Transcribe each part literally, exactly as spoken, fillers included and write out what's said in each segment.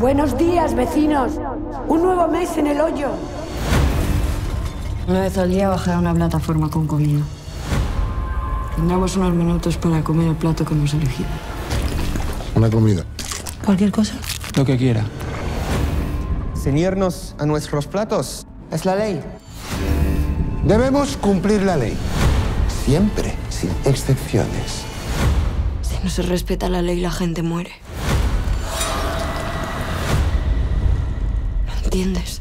Buenos días, vecinos. Un nuevo mes en el hoyo. Una vez al día bajar a una plataforma con comida. Tendremos unos minutos para comer el plato que hemos elegido. Una comida. ¿Cualquier cosa? Lo que quiera. Ceñirnos a nuestros platos es la ley. Debemos cumplir la ley. Siempre, sin excepciones. Si no se respeta la ley, la gente muere. ¿Lo entiendes?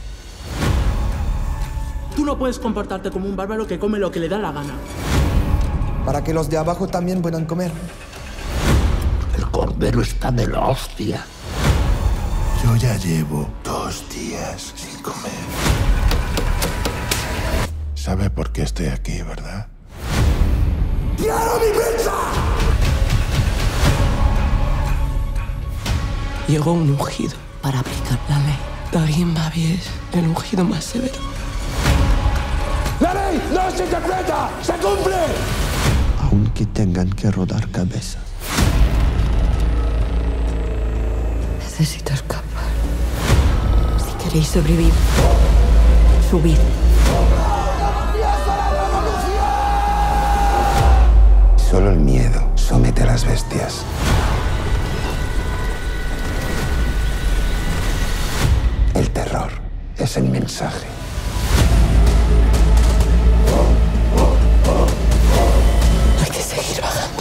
Tú no puedes comportarte como un bárbaro que come lo que le da la gana. Para que los de abajo también puedan comer. El cordero está de la hostia. Yo ya llevo dos días sin comer. ¿Sabe por qué estoy aquí, verdad? ¡Quiero mi pizza! Llegó un ungido para aplicar la ley. Daguín Babi es el ungido más severo. ¡La ley no se interpreta! ¡Se cumple! Aunque tengan que rodar cabezas. Necesito escapar. Si queréis sobrevivir, subid. Solo el miedo somete a las bestias. El terror es el mensaje. Hay que seguir bajando.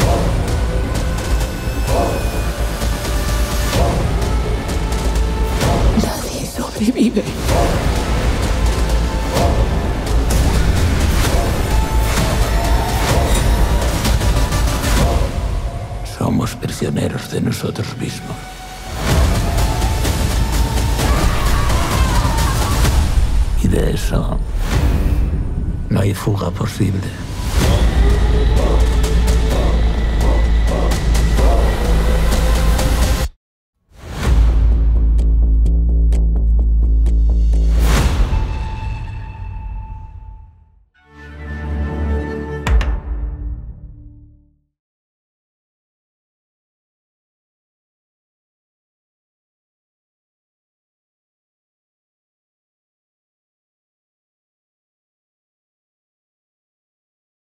Nadie sobrevive. Somos prisioneros de nosotros mismos. Y de eso no hay fuga posible.